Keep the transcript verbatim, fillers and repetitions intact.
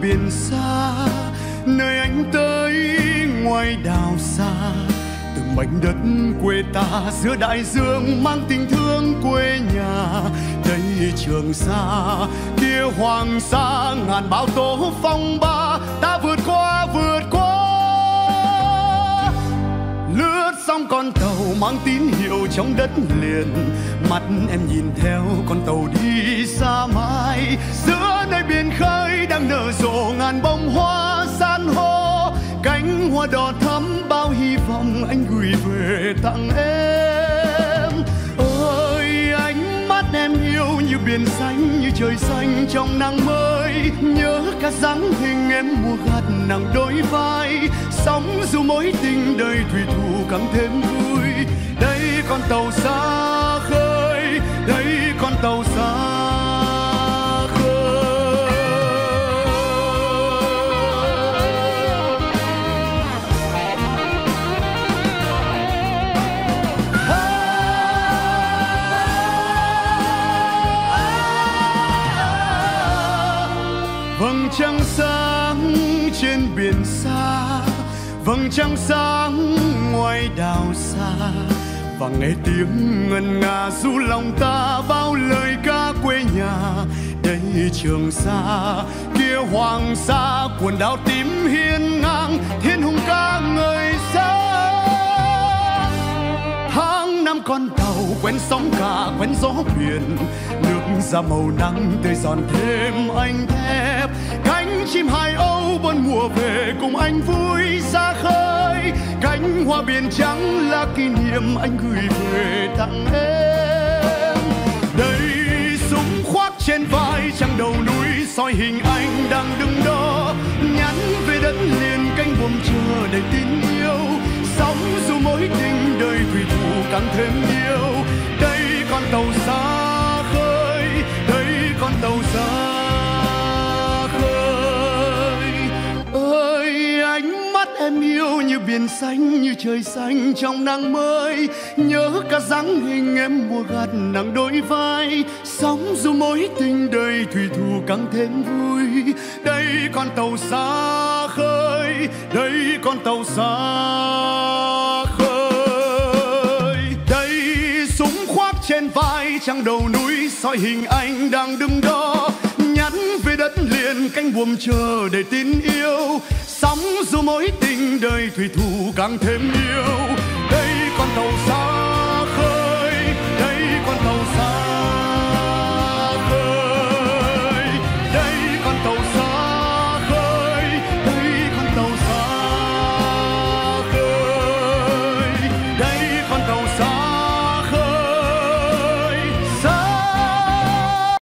biển xa, nơi anh tới ngoài đảo xa. Từng mảnh đất quê ta giữa đại dương mang tình thương quê nhà. Đây Trường Sa, kia Hoàng Sa, ngàn bão tố phong ba ta vượt qua vượt qua. Lướt sóng con tàu mang tín hiệu trong đất liền, mắt em nhìn theo con tàu đi xa mãi. Giữa nơi biển khơi đang nở rộ ngàn bông hoa san hô, cánh hoa đỏ thắm bao hy vọng anh gửi về tặng em. Ôi ánh mắt em yêu như biển xanh, như trời xanh trong nắng mới. Nhớ cả dáng hình em mùa gặt nặng đôi vai, sóng dù mối tình đời thủy thủ càng thêm vui. Đây con tàu xa khơi, đây con tàu xa khơi. Vầng trăng sáng trên biển xa, vầng trăng sáng ngoài đảo xa. Và nghe tiếng ngân nga du lòng ta bao lời ca quê nhà. Đây Trường Sa, kia Hoàng Sa, quần đảo tím hiên ngang, thiên hùng ca ngời sáng. Tháng năm con tàu quen sóng cả quen gió biển, nước ra màu nắng tươi giòn thêm anh thép. Cánh chim hải âu bốn mùa về cùng anh vui ra khơi. Cánh hoa biển trắng là kỷ niệm anh gửi về tặng em. Đây súng khoác trên vai trăng đầu núi, soi hình anh đang đứng đó, nhắn về đất liền cánh buồm chờ đầy tin yêu. Sóng dù mối tình đời thủy thủ càng thêm yêu. Đây con tàu xa khơi, đây con tàu xa khơi. Ơi ánh mắt em yêu như biển xanh, như trời xanh trong nắng mới. Nhớ cả dáng hình em mùa gặt nặng đôi vai, sóng dù mối tình đời thủy thủ càng thêm vui. Đây con tàu xa khơi, đây con tàu xa khơi. Đây súng khoác trên vai trăng đầu núi, soi hình anh đang đứng đó, nhắn về đất liền cánh buồm chờ để tin yêu. Sóng dù mối tình đời thủy thủ càng thêm yêu. Đây con tàu xa